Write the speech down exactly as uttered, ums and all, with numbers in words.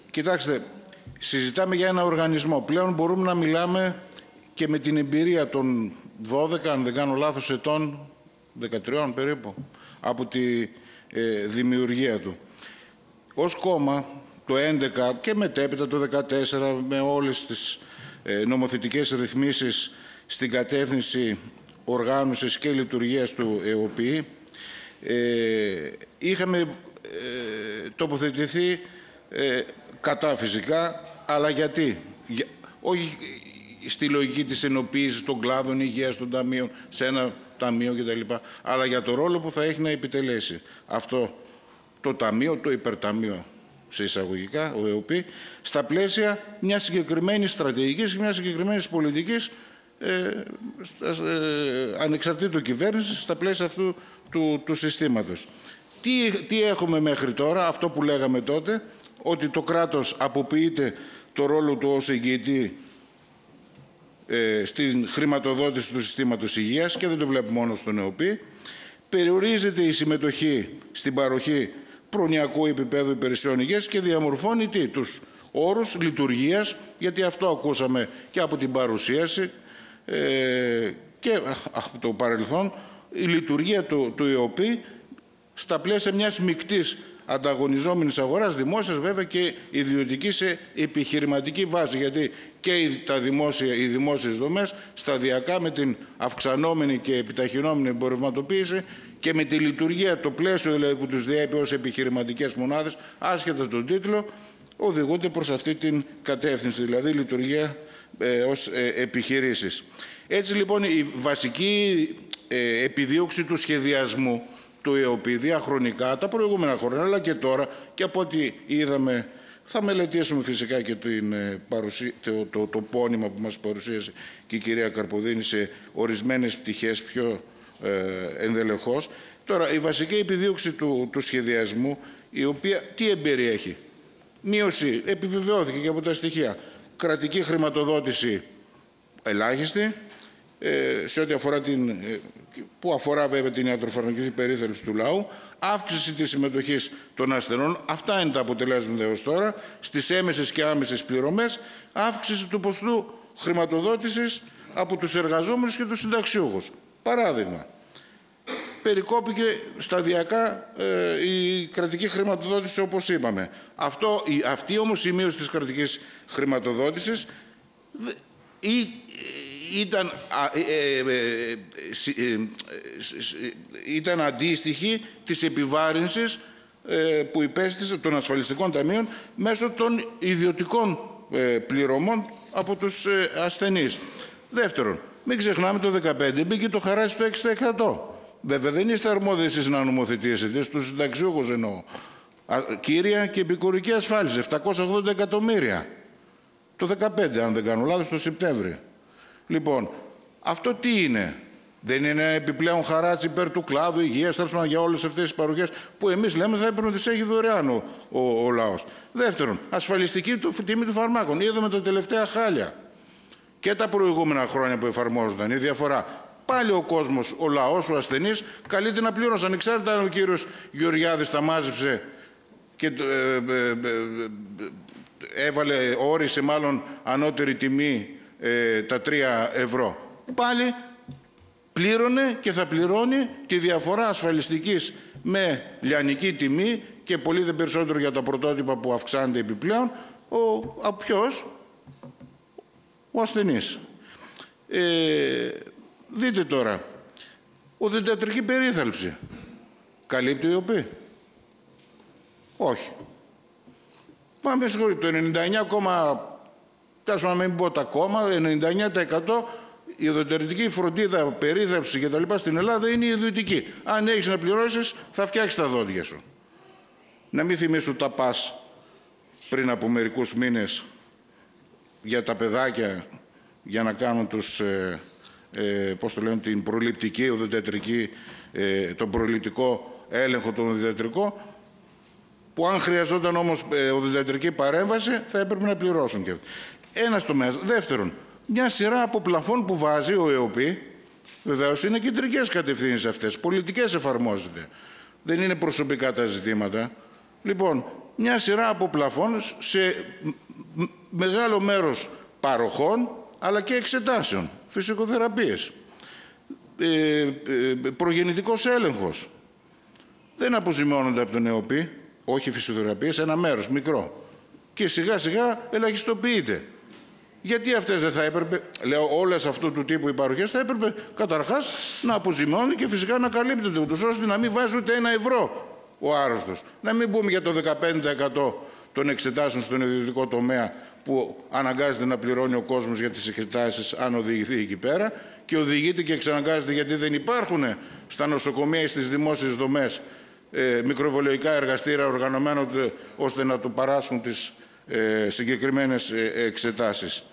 Κοιτάξτε, συζητάμε για ένα οργανισμό. Πλέον μπορούμε να μιλάμε και με την εμπειρία των δώδεκα, αν δεν κάνω λάθος, ετών, δεκατρία περίπου, από τη ε, δημιουργία του. Ως κόμμα, το έντεκα και μετέπειτα το δεκατέσσερα, με όλες τις ε, νομοθετικές ρυθμίσεις στην κατεύθυνση οργάνωσης και λειτουργίας του ΕΟΠΗ, ε, είχαμε ε, τοποθετηθεί ε, κατά φυσικά, αλλά γιατί. Για, όχι στη λογική της ενοποίησης των κλάδων υγείας των ταμείων σε ένα ταμείο κτλ. Αλλά για το ρόλο που θα έχει να επιτελέσει αυτό το ταμείο, το υπερταμείο σε εισαγωγικά, ο ΕΟΠΗ, στα πλαίσια μιας συγκεκριμένης στρατηγικής και μιας συγκεκριμένης πολιτικής ε, ε, ανεξαρτήτου κυβέρνησης στα πλαίσια αυτού του, του συστήματος. Τι, τι έχουμε μέχρι τώρα, αυτό που λέγαμε τότε, ότι το κράτος αποποιείται το ρόλο του ως εγγυητή ε, στην χρηματοδότηση του συστήματος υγείας και δεν το βλέπουμε μόνο στον ΕΟΠΗ. Περιορίζεται η συμμετοχή στην παροχή προνοιακού επίπεδου υπηρεσιών υγείας και διαμορφώνει τι, τους όρους λειτουργίας, γιατί αυτό ακούσαμε και από την παρουσίαση ε, και από το παρελθόν, η λειτουργία του, του ΕΟΠΗ στα πλαίσια μιας μεικτής ανταγωνιζόμενης αγοράς, δημόσιας βέβαια και ιδιωτικής σε επιχειρηματική βάση, γιατί και τα δημόσια, οι δημόσιες δομές σταδιακά με την αυξανόμενη και επιταχυνόμενη εμπορευματοποίηση και με τη λειτουργία, το πλαίσιο δηλαδή, που τους διέπει ως επιχειρηματικές μονάδες, άσχετα τον τίτλο, οδηγούνται προς αυτή την κατεύθυνση, δηλαδή λειτουργία ε, ως ε, επιχειρήσεις. Έτσι λοιπόν η βασική ε, επιδίωξη του σχεδιασμού του ΕΟΠΗ διαχρονικά, τα προηγούμενα χρόνια, αλλά και τώρα, και από ό,τι είδαμε, θα μελετήσουμε φυσικά και την, παρουσία, το, το, το πόνημα που μας παρουσίασε και η κυρία Καρποδίνη σε ορισμένες πτυχές πιο ε, ενδελεχώς. Τώρα, η βασική επιδίωξη του, του σχεδιασμού, η οποία τι εμπεριέχει. Μείωση, επιβεβαιώθηκε και από τα στοιχεία, κρατική χρηματοδότηση ελάχιστη, ε, σε ό,τι αφορά την... Ε, που αφορά βέβαια την ιατροφαρμακευτική περίθαλψη του λαού, αύξηση της συμμετοχής των ασθενών, αυτά είναι τα αποτελέσματα έως τώρα, στις έμεσες και άμεσες πληρωμές, αύξηση του ποσοστού χρηματοδότησης από τους εργαζόμενους και τους συνταξιούχους. Παράδειγμα, περικόπηκε σταδιακά ε, η κρατική χρηματοδότηση όπως είπαμε. Αυτό, η, αυτή όμως η μείωση της κρατικής χρηματοδότησης η, Ήταν, ε, ε, ε, ε, ήταν αντίστοιχη της επιβάρυνσης ε, που υπέστησε των ασφαλιστικών ταμείων μέσω των ιδιωτικών ε, πληρωμών από τους ε, ασθενείς. Δεύτερον, μην ξεχνάμε το δύο χιλιάδες δεκαπέντε μπήκε το χαράτσι στο έξι τοις εκατό. Βέβαια δεν είστε αρμόδιοι εσείς να νομοθετήσετε, στους συνταξιούχους εννοώ. Α, κύρια και επικουρική ασφάλιση, επτακόσια ογδόντα εκατομμύρια. Το δύο χιλιάδες δεκαπέντε, αν δεν κάνω λάθος, το Σεπτέμβριο. Λοιπόν, αυτό τι είναι. Δεν είναι επιπλέον χαράτσι υπέρ του κλάδου υγείας, τέλος πάντων για όλες αυτές τις παροχές που εμείς λέμε θα έπρεπε να τις έχει δωρεάν ο, ο, ο λαός. Δεύτερον, ασφαλιστική του, τιμή του φαρμάκων. Είδαμε τα τελευταία χάλια και τα προηγούμενα χρόνια που εφαρμόζονταν. Η διαφορά. Πάλι ο κόσμος, ο λαός, ο ασθενής, καλείται να πληρώσει. Ανεξάρτητα αν ο κύριος Γεωργιάδης τα μάζεψε και ε, ε, ε, ε, έβαλε, όρισε μάλλον ανώτερη τιμή ε, τα τρία ευρώ. Πάλι πλήρωνε και θα πληρώνει τη διαφορά ασφαλιστικής με λιανική τιμή και πολύ δε περισσότερο για τα πρωτότυπα που αυξάνεται επιπλέον, ο, ο ποιος? Ο ασθενής. Ε, δείτε τώρα, οδοντιατρική περίθαλψη καλύπτει η ΕΟΠΗ? Όχι. Πάμε συγχωρείτε, το ενενήντα εννιά κόμμα τέσσερα, να μην πω τα κόμμα, ενενήντα εννιά τοις εκατό η οδοντιατρική φροντίδα, περίθαλψη κτλ. Στην Ελλάδα είναι ιδιωτική. Αν έχεις να πληρώσεις, θα φτιάξεις τα δόντια σου. Να μην θυμίσουν τα πας πριν από μερικούς μήνες για τα παιδάκια, για να κάνουν τους, ε, ε, πώς το λένε, την προληπτική οδοντιατρική, ε, τον προληπτικό έλεγχο τον οδοντιατρικό, που αν χρειαζόταν όμως ε, οδοντιατρική παρέμβαση θα έπρεπε να πληρώσουν και ένας τομέας. Δεύτερον, μια σειρά από πλαφών που βάζει ο ΕΟΠΗ, βεβαίως είναι κεντρικές κατευθύνσεις αυτές, πολιτικές εφαρμόζονται. Δεν είναι προσωπικά τα ζητήματα. Λοιπόν, μια σειρά από πλαφών σε μεγάλο μέρος παροχών, αλλά και εξετάσεων, φυσικοθεραπείες, ε, ε, προγεννητικός έλεγχος. Δεν αποζημιώνονται από τον ΕΟΠΗ, όχι φυσιοθεραπείες, ένα μέρος, μικρό. Και σιγά σιγά ελαχιστοποιείται. Γιατί αυτές δεν θα έπρεπε, λέω, όλες αυτού του τύπου οι παροχές θα έπρεπε καταρχάς να αποζημιώνονται και φυσικά να καλύπτονται, ούτως ώστε να μην βάζει ούτε ένα ευρώ ο άρρωστος. Να μην πούμε για το δεκαπέντε τοις εκατό των εξετάσεων στον ιδιωτικό τομέα που αναγκάζεται να πληρώνει ο κόσμος για τις εξετάσεις αν οδηγηθεί εκεί πέρα και οδηγείται και εξαναγκάζεται γιατί δεν υπάρχουν στα νοσοκομεία ή στις δημόσιες δομές ε, μικροβιολογικά εργαστήρια οργανωμένα ώστε να του παράσχουν τις ε, συγκεκριμένες ε, εξετάσεις.